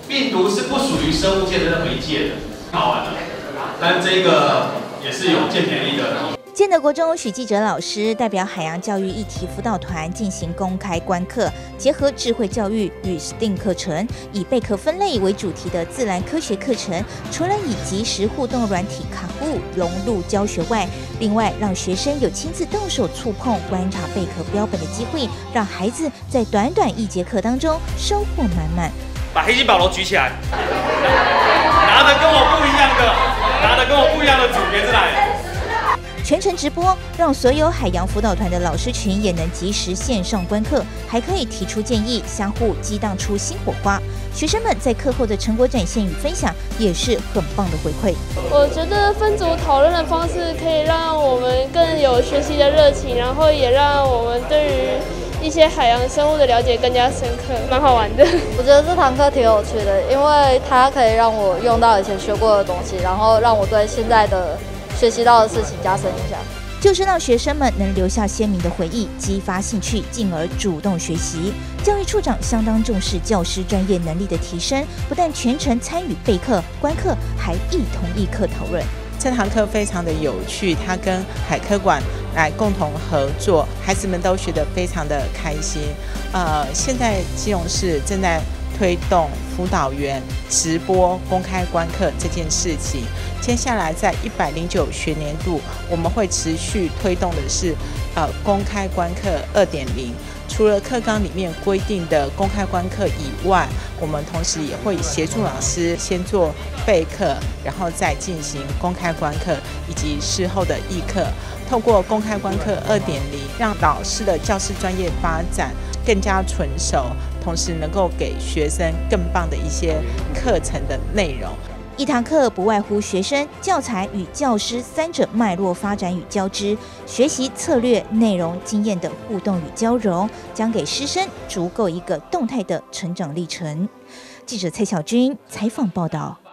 病毒是不属于生物界的任何一界的，好玩的。但这个也是有鉴别力的。 建德国中许记者老师代表海洋教育议题辅导团进行公开观课，结合智慧教育与 STEAM 课程，以贝壳分类为主题的自然科学课程，除了以即时互动软体卡布融入教学外，另外让学生有亲自动手触碰、观察贝壳标本的机会，让孩子在短短1节课当中收获满满。 把黑金保罗举起来，拿着跟我不一样的组别字来。 全程直播，让所有海洋辅导团的老师群也能及时线上观课，还可以提出建议，相互激荡出新火花。学生们在课后的成果展现与分享，也是很棒的回馈。 我觉得分组讨论的方式可以让我们更有学习的热情，然后也让我们对于一些海洋生物的了解更加深刻，蛮好玩的。 我觉得这堂课挺有趣的，因为它可以让我用到以前学过的东西，然后让我对现在的学习到的事情加深印象， 就是让学生们能留下鲜明的回忆，激发兴趣，进而主动学习。教育处长相当重视教师专业能力的提升，不但全程参与备课、观课，还一同议课讨论。 这堂课非常的有趣，他跟海科馆来共同合作，孩子们都学得非常的开心。现在基隆市正在推动辅导员直播公开观课这件事情。接下来在109学年度，我们会持续推动的是公开观课2.0。除了课纲里面规定的公开观课以外，我们同时也会协助老师先做备课，然后再进行公开观课以及事后的议课。透过公开观课2.0，让老师的教师专业发展更加纯熟，同时能够给学生更棒的一些课程的内容。 一堂课不外乎学生、教材与教师3者脉络发展与交织，学习策略、内容、经验的互动与交融，将给师生足够一个动态的成长历程。记者蔡小军采访报道。